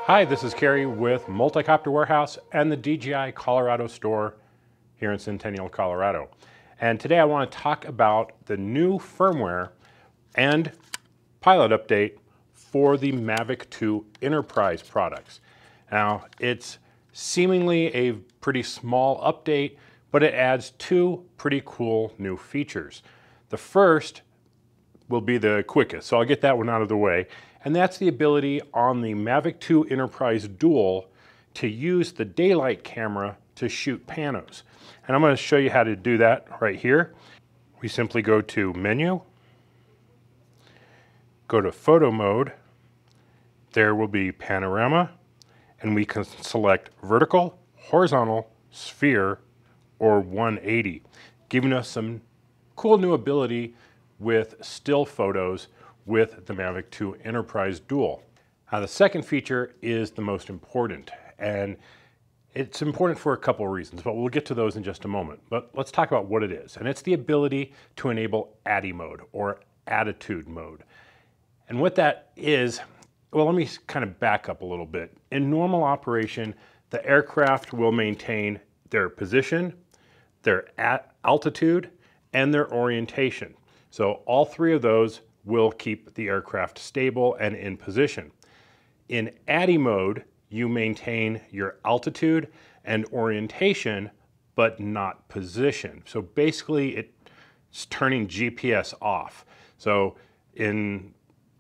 Hi, this is Kerry with Multicopter Warehouse and the DJI Colorado store here in Centennial, Colorado. And today I want to talk about the new firmware and pilot update for the Mavic 2 Enterprise products. Now, it's seemingly a pretty small update, but it adds two pretty cool new features. The first will be the quickest, so I'll get that one out of the way. And that's the ability on the Mavic 2 Enterprise Dual to use the daylight camera to shoot panos. And I'm going to show you how to do that right here. We simply go to Menu, go to Photo Mode, there will be Panorama, and we can select Vertical, Horizontal, Sphere, or 180, giving us some cool new ability with still photos with the Mavic 2 Enterprise Dual. Now, the second feature is the most important, and it's important for a couple of reasons, but we'll get to those in just a moment. But let's talk about what it is, and it's the ability to enable ATTI mode, or attitude mode. And what that is, well, let me kind of back up a little bit. In normal operation, the aircraft will maintain their position, their altitude, and their orientation. So all three of those will keep the aircraft stable and in position. In ATTI mode, you maintain your altitude and orientation, but not position. So basically, it's turning GPS off. So in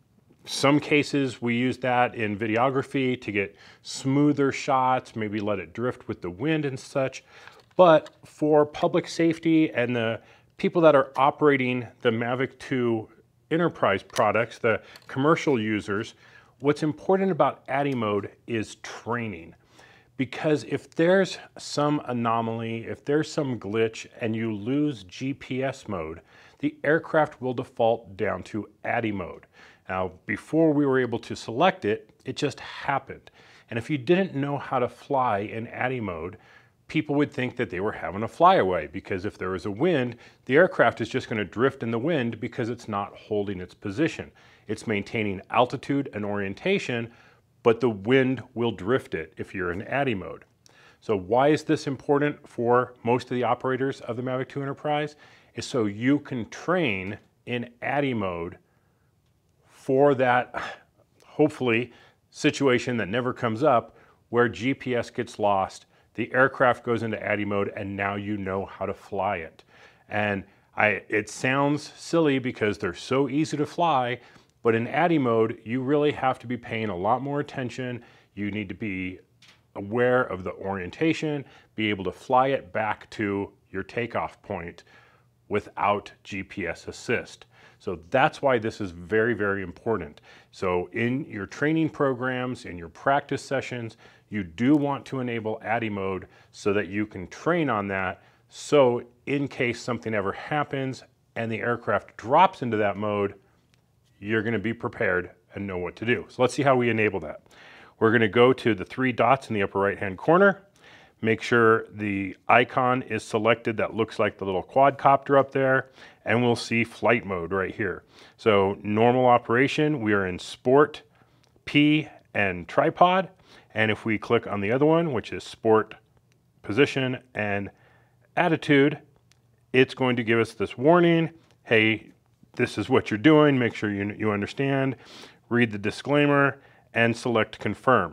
some cases, we use that in videography to get smoother shots, maybe let it drift with the wind and such. But for public safety and the people that are operating the Mavic 2 Enterprise products, the commercial users, what's important about ATTI mode is training. Because if there's some anomaly, if there's some glitch and you lose GPS mode, the aircraft will default down to ATTI mode. Now, before we were able to select it, it just happened. And if you didn't know how to fly in ATTI mode, people would think that they were having a flyaway, because if there was a wind, the aircraft is just going to drift in the wind because it's not holding its position. It's maintaining altitude and orientation, but the wind will drift it if you're in ATTI mode. So why is this important for most of the operators of the Mavic 2 Enterprise? Is so you can train in ATTI mode for that, hopefully, situation that never comes up where GPS gets lost, the aircraft goes into ATTI mode, and now you know how to fly it. And it sounds silly because they're so easy to fly, but in ATTI mode, you really have to be paying a lot more attention. You need to be aware of the orientation, be able to fly it back to your takeoff point without GPS assist. So that's why this is very, very important. So in your training programs, in your practice sessions, you do want to enable ATTI mode so that you can train on that. So in case something ever happens and the aircraft drops into that mode, you're going to be prepared and know what to do. So let's see how we enable that. We're going to go to the three dots in the upper right-hand corner. Make sure the icon is selected that looks like the little quadcopter up there, and we'll see flight mode right here. So normal operation, we are in Sport, P, and Tripod. And if we click on the other one, which is Sport, Position, and Attitude, it's going to give us this warning. Hey, this is what you're doing. Make sure you understand. Read the disclaimer and select Confirm.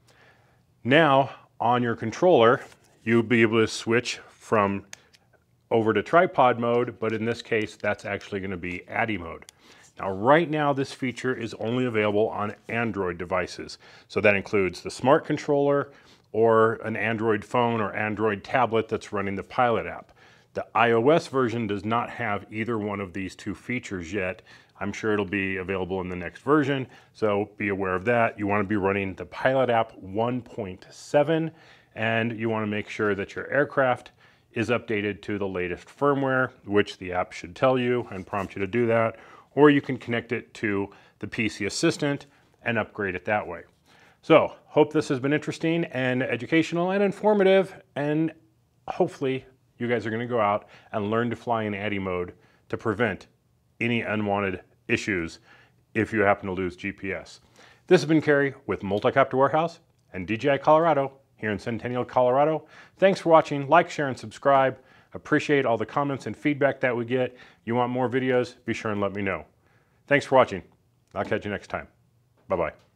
Now, on your controller, you'll be able to switch from over to tripod mode, but in this case, that's actually going to be ATTI mode. Now, right now, this feature is only available on Android devices. So that includes the smart controller or an Android phone or Android tablet that's running the Pilot app. The iOS version does not have either one of these two features yet. I'm sure it'll be available in the next version, so be aware of that. You want to be running the Pilot app 1.7, and you want to make sure that your aircraft is updated to the latest firmware, which the app should tell you and prompt you to do that, or you can connect it to the PC Assistant and upgrade it that way. So, hope this has been interesting and educational and informative, and hopefully you guys are going to go out and learn to fly in ATTI mode to prevent any unwanted issues if you happen to lose GPS. This has been Kerry with Multicopter Warehouse and DJI Colorado here in Centennial, Colorado. Thanks for watching. Like, share, and subscribe. Appreciate all the comments and feedback that we get. You want more videos? Be sure and let me know. Thanks for watching. I'll catch you next time. Bye-bye.